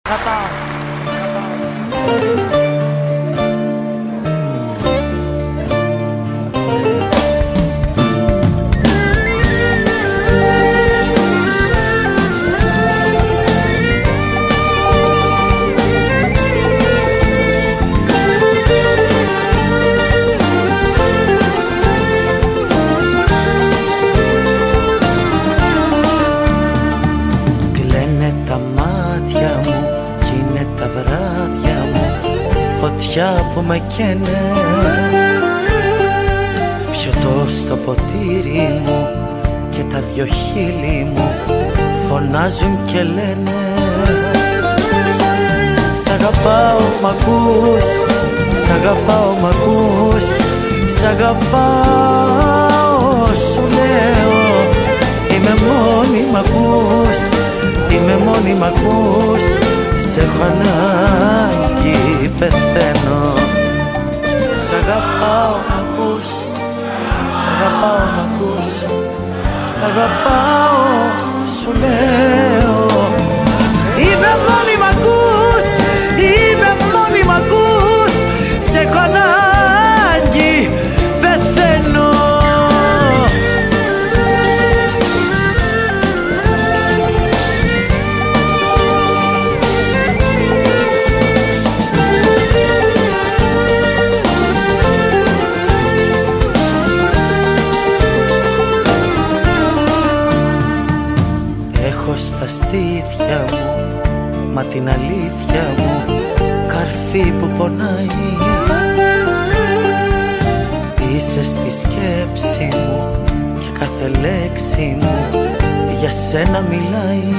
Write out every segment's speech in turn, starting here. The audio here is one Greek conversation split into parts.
Φωτιά που με καίνε, πιωτό στο ποτήρι μου και τα δυο χείλη μου φωνάζουν και λένε σ' αγαπάω μ' ακούς, σ' αγαπάω μ' ακούς, σ' αγαπάω σου λέω. Είμαι μόνη μ' ακούς, είμαι μόνη μ' ακούς, σε έχω ανάγκη, πεθαίνω. Σ' αγαπάω μ' ακούς, σ' αγαπάω μ' ακούς, σ' αγαπάω σου λέω. Είμαι μόνη μ' ακούς, είμαι μόνη μ' ακούς, σε έχω ανάγκη, πεθαίνω. Στα στήθια μου, μα την αλήθεια μου, καρφί που πονάει. Είσαι στη σκέψη μου και κάθε λέξη μου για σένα μιλάει.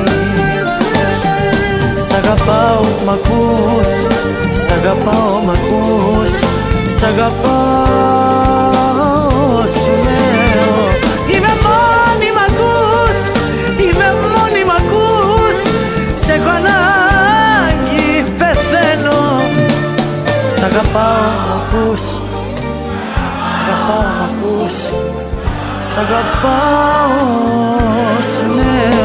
Σ' αγαπάω μ' ακούς, σ' αγαπάω μ' ακούς, σ' αγαπάω σου λέω. Είμαι μόνη μ' ακούς, είμαι μόνη μ' ακούς, σε έχω ανάγκη, πεθαίνω. Σ' αγαπάω μ' ακούς, σ' αγαπάω μ' ακούς, σ' αγαπάω σου λέω.